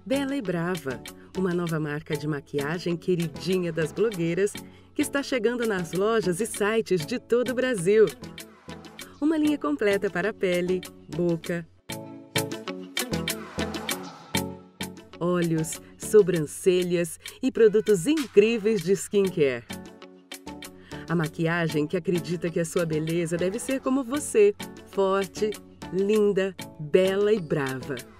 Bela e Brava, uma nova marca de maquiagem queridinha das blogueiras que está chegando nas lojas e sites de todo o Brasil. Uma linha completa para pele, boca, olhos, sobrancelhas e produtos incríveis de skincare. A maquiagem que acredita que a sua beleza deve ser como você, forte, linda, bela e brava.